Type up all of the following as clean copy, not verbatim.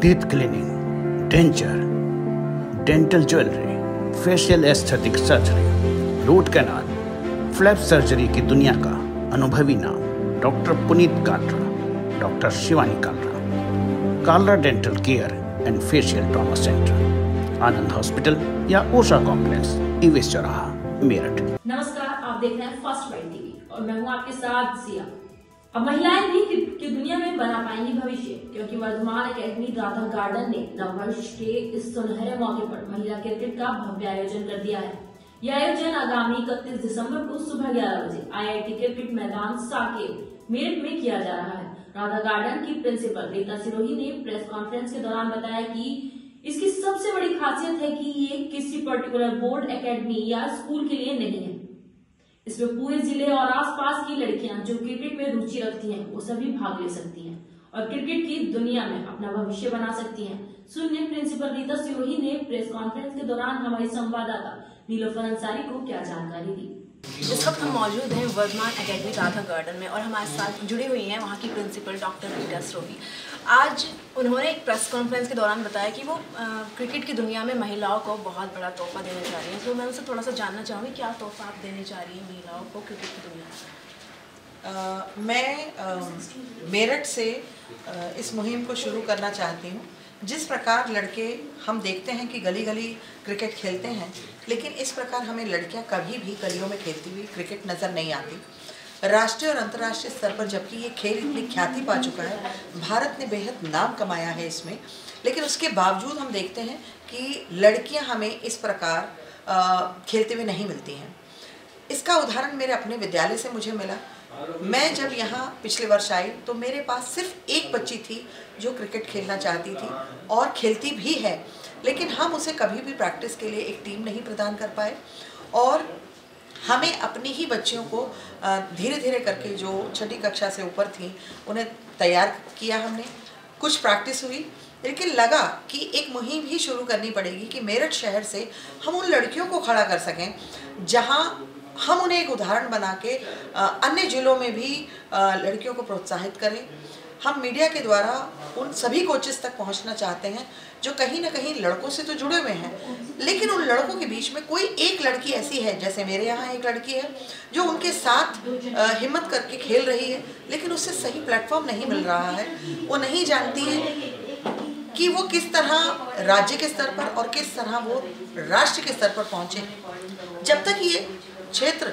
Teeth cleaning, denture, dental jewellery, facial aesthetic surgery, root canal, flap surgery की दुनिया का अनुभवी नाम doctor Puneet Kalra, doctor Shivani Kalra, Kalra dental care and facial trauma centre, Anand hospital या Osha complex, ईवेस चौराहा, मेरठ। नमस्कार, आप देख रहे हैं फर्स्ट बाइट टीवी और मैं हूं आपके साथ जिया। अब महिलाएं भी क्रिकेट की दुनिया में बना पाएंगी भविष्य, क्योंकि वर्धमान एकेडमी राधा गार्डन ने नववर्ष के इस सुनहरे मौके पर महिला क्रिकेट का भव्य आयोजन कर दिया है। यह आयोजन आगामी 31 दिसंबर को सुबह 11 बजे IIT क्रिकेट मैदान साकेत मेरठ में किया जा रहा है। राधा गार्डन की प्रिंसिपल रीता सिरोही ने प्रेस कॉन्फ्रेंस के दौरान बताया कि इसकी सबसे बड़ी खासियत है कि ये किसी पर्टिकुलर बोर्ड, एकेडमी या स्कूल के लिए नहीं है। इसमें पूरे जिले और आसपास की लड़कियां जो क्रिकेट में रुचि रखती हैं, वो सभी भाग ले सकती हैं और क्रिकेट की दुनिया में अपना भविष्य बना सकती हैं। सुनिए प्रिंसिपल रीता सिरोही ने प्रेस कॉन्फ्रेंस के दौरान हमारी संवाददाता नीलोफर अंसारी को क्या जानकारी दी। इस वक्त हम मौजूद हैं वर्धमान एकेडमी राधा गार्डन में और हमारे साथ जुड़ी हुई हैं वहाँ की प्रिंसिपल डॉक्टर रीता सिरोही। आज उन्होंने एक प्रेस कॉन्फ्रेंस के दौरान बताया कि वो क्रिकेट की दुनिया में महिलाओं को बहुत बड़ा तोहफा देने जा रही हैं। तो मैं उनसे थोड़ा सा जानना चाहूँगी, क्या तोहफा आप देने जा रही हैं महिलाओं को क्रिकेट की दुनिया में? मैं मेरठ से इस मुहिम को शुरू करना चाहती हूँ। जिस प्रकार लड़के हम देखते हैं कि गली गली क्रिकेट खेलते हैं, लेकिन इस प्रकार हमें लड़कियां कभी भी गलियों में खेलती हुई क्रिकेट नज़र नहीं आती। राष्ट्रीय और अंतर्राष्ट्रीय स्तर पर जबकि ये खेल इतनी ख्याति पा चुका है, भारत ने बेहद नाम कमाया है इसमें, लेकिन उसके बावजूद हम देखते हैं कि लड़कियां हमें इस प्रकार खेलते हुए नहीं मिलती हैं। इसका उदाहरण मेरे अपने विद्यालय से मुझे मिला। मैं जब यहाँ पिछले वर्ष आई तो मेरे पास सिर्फ एक बच्ची थी जो क्रिकेट खेलना चाहती थी और खेलती भी है, लेकिन हम उसे कभी भी प्रैक्टिस के लिए एक टीम नहीं प्रदान कर पाए और हमें अपनी ही बच्चियों को धीरे धीरे करके जो छठी कक्षा से ऊपर थी उन्हें तैयार किया हमने। कुछ प्रैक्टिस हुई, लेकिन लगा कि एक मुहिम ही शुरू करनी पड़ेगी कि मेरठ शहर से हम उन लड़कियों को खड़ा कर सकें जहां हम उन्हें एक उदाहरण बना के अन्य जिलों में भी लड़कियों को प्रोत्साहित करें। हम मीडिया के द्वारा उन सभी कोचेस तक पहुंचना चाहते हैं जो कहीं ना कहीं लड़कों से तो जुड़े हुए हैं, लेकिन उन लड़कों के बीच में कोई एक लड़की ऐसी है, जैसे मेरे यहाँ एक लड़की है जो उनके साथ हिम्मत करके खेल रही है, लेकिन उससे सही प्लेटफॉर्म नहीं मिल रहा है। वो नहीं जानती है कि वो किस तरह राज्य के स्तर पर और किस तरह वो राष्ट्र के स्तर पर पहुँचे। जब तक ये क्षेत्र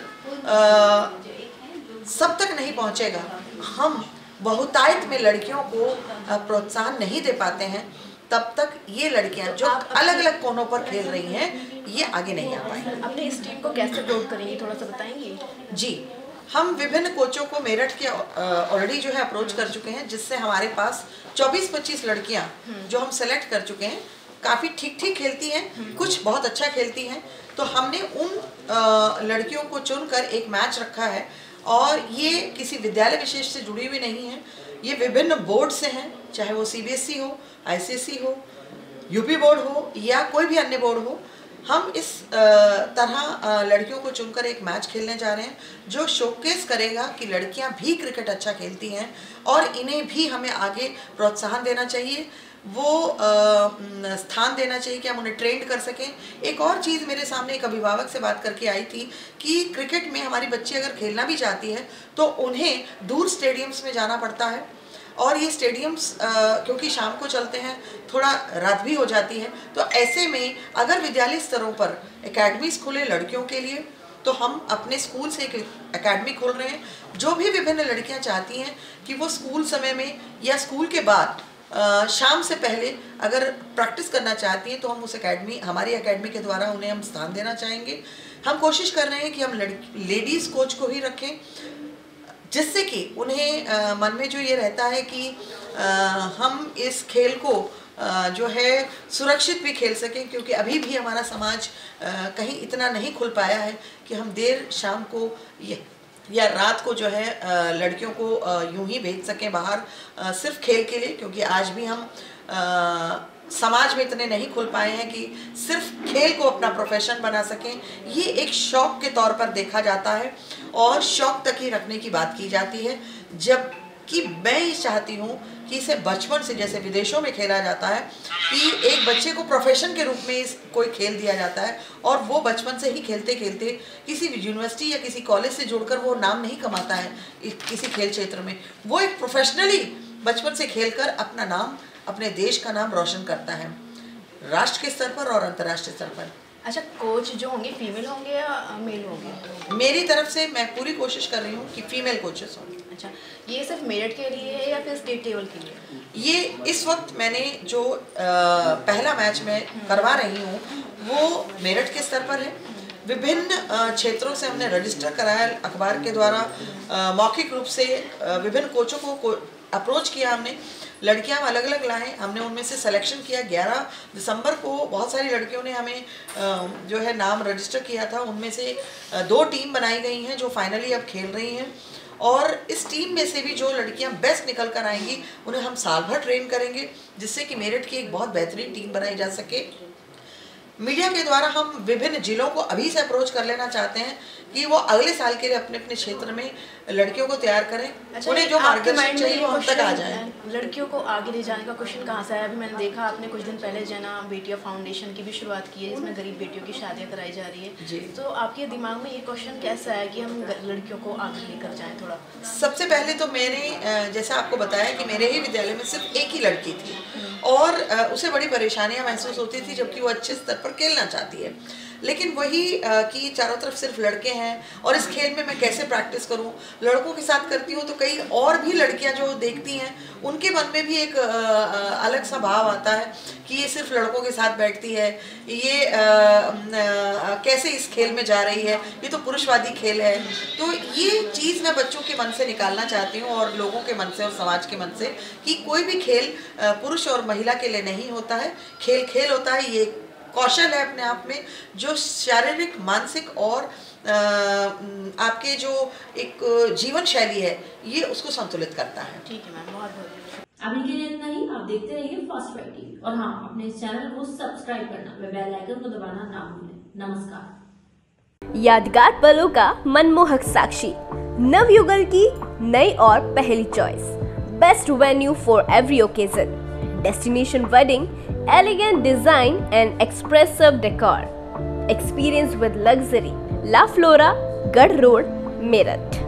सब तक नहीं पहुँचेगा, हम बहुतायत में लड़कियों को प्रोत्साहन नहीं दे पाते हैं, तब तक ये लड़कियां जो अलग अलग कोनों पर खेल रही हैं ये आगे नहीं आ पाएंगी। अपने इस टीम को कैसे ग्रोथ करेंगे, थोड़ा सा बताएंगे? जी, हम विभिन्न कोचों को मेरठ के ऑलरेडी जो है अप्रोच कर चुके हैं, जिससे हमारे पास 24-25 लड़कियां जो हम सेलेक्ट कर चुके हैं, काफ़ी ठीक खेलती हैं, कुछ बहुत अच्छा खेलती हैं। तो हमने उन लड़कियों को चुनकर एक मैच रखा है और ये किसी विद्यालय विशेष से जुड़ी हुई नहीं है, ये विभिन्न बोर्ड से हैं, चाहे वो CBSE हो, ICSE हो, UP बोर्ड हो या कोई भी अन्य बोर्ड हो। हम इस तरह लड़कियों को चुनकर एक मैच खेलने जा रहे हैं जो शोकेस करेगा कि लड़कियां भी क्रिकेट अच्छा खेलती हैं और इन्हें भी हमें आगे प्रोत्साहन देना चाहिए, वो स्थान देना चाहिए कि हम उन्हें ट्रेंड कर सकें। एक और चीज़ मेरे सामने एक अभिभावक से बात करके आई थी कि क्रिकेट में हमारी बच्ची अगर खेलना भी चाहती है तो उन्हें दूर स्टेडियम्स में जाना पड़ता है और ये स्टेडियम्स क्योंकि शाम को चलते हैं, थोड़ा रात भी हो जाती है। तो ऐसे में अगर विद्यालय स्तरों पर एकेडमीज खुले लड़कियों के लिए, तो हम अपने स्कूल से एक एकेडमी खोल रहे हैं। जो भी विभिन्न लड़कियां चाहती हैं कि वो स्कूल समय में या स्कूल के बाद शाम से पहले अगर प्रैक्टिस करना चाहती हैं तो हम उस हमारी एकेडमी के द्वारा उन्हें हम स्थान देना चाहेंगे। हम कोशिश कर रहे हैं कि हम लेडीज़ कोच को ही रखें, जिससे कि उन्हें मन में जो ये रहता है कि हम इस खेल को जो है सुरक्षित भी खेल सकें, क्योंकि अभी भी हमारा समाज कहीं इतना नहीं खुल पाया है कि हम देर शाम को या रात को जो है लड़कियों को यूं ही भेज सकें बाहर सिर्फ खेल के लिए, क्योंकि आज भी हम समाज में इतने नहीं खुल पाए हैं कि सिर्फ खेल को अपना प्रोफेशन बना सकें। ये एक शौक के तौर पर देखा जाता है और शौक तक ही रखने की बात की जाती है। जब कि मैं ये चाहती हूँ कि इसे बचपन से, जैसे विदेशों में खेला जाता है कि एक बच्चे को प्रोफेशन के रूप में कोई खेल दिया जाता है और वो बचपन से ही खेलते खेलते किसी यूनिवर्सिटी या किसी कॉलेज से जुड़कर वो नाम नहीं कमाता है किसी खेल क्षेत्र में, वो एक प्रोफेशनली बचपन से खेलकर अपना नाम, अपने देश का नाम रोशन करता है, राष्ट्र के स्तर पर और अंतर्राष्ट्रीय स्तर पर। अच्छा, कोच जो होंगे फीमेल होंगे या मेल होंगे? मेरी तरफ से मैं पूरी कोशिश कर रही हूँ कि फीमेल कोचेस हों। अच्छा, ये सिर्फ मेरिट के लिए है या फिर स्टेट लेवल के लिए? ये इस वक्त मैंने जो पहला मैच में करवा रही हूँ वो मेरिट के स्तर पर है। विभिन्न क्षेत्रों से हमने रजिस्टर कराया अखबार के द्वारा, मौखिक रूप से विभिन्न कोचों को अप्रोच किया हमने, लड़कियां अलग अलग लाएं, हमने उनमें से सिलेक्शन किया। 11 दिसंबर को बहुत सारी लड़कियों ने हमें जो है नाम रजिस्टर किया था, उनमें से 2 टीम बनाई गई हैं जो फाइनली अब खेल रही हैं और इस टीम में से भी जो लड़कियां बेस्ट निकल कर आएंगी उन्हें हम साल भर ट्रेन करेंगे जिससे कि मेरिट की एक बहुत बेहतरीन टीम बनाई जा सके। मीडिया के द्वारा हम विभिन्न जिलों को अभी से अप्रोच कर लेना चाहते हैं कि वो अगले साल के लिए अपने अपने क्षेत्र में लड़कियों को तैयार करें। अच्छा, उन्हें जो मार्गदर्शन चाहिए वो हम तक आ जाए। लड़कियों को आगे ले जाने का क्वेश्चन कहाँ से आया? अभी मैंने देखा आपने कुछ दिन पहले जना बेटियां फाउंडेशन की भी शुरुआत की है जिसमें गरीब बेटियों की शादियाँ कराई जा रही है जी। तो आपके दिमाग में ये क्वेश्चन कैसा है कि हम लड़कियों को आगे लेकर जाएँ? थोड़ा सबसे पहले तो मैंने जैसा आपको बताया कि मेरे ही विद्यालय में सिर्फ एक ही लड़की थी और उसे बड़ी परेशानियां महसूस होती थी जबकि वो अच्छे स्तर पर खेलना चाहती है, लेकिन वही कि चारों तरफ सिर्फ लड़के हैं और इस खेल में मैं कैसे प्रैक्टिस करूं। लड़कों के साथ करती हूं तो कई और भी लड़कियां जो देखती हैं उनके मन में भी एक अलग सा भाव आता है कि ये सिर्फ लड़कों के साथ बैठती है, ये कैसे इस खेल में जा रही है, ये तो पुरुषवादी खेल है। तो ये चीज़ मैं बच्चों के मन से निकालना चाहती हूँ और लोगों के मन से और समाज के मन से कि कोई भी खेल पुरुष और महिला के लिए नहीं होता है। खेल खेल होता है, ये कौशल है अपने आप में जो शारीरिक, मानसिक और आपके जो एक जीवन शैली है ये उसको संतुलित करता है। ठीक है मैम, बहुत बहुत अभी के लिए इतना ही। आप देखते रहिए फर्स्ट बाइट टीवी और हाँ, अपने इस चैनल को सब्सक्राइब करना व बेल आइकन को दबाना ना भूलें। नमस्कार। यादगार पलों का मनमोहक साक्षी, नवयुगल की नई और पहली choice, best venue for every occasion, destination wedding, elegant design and expressive decor. Experience with luxury. La Flora, Gad Road, Meerut.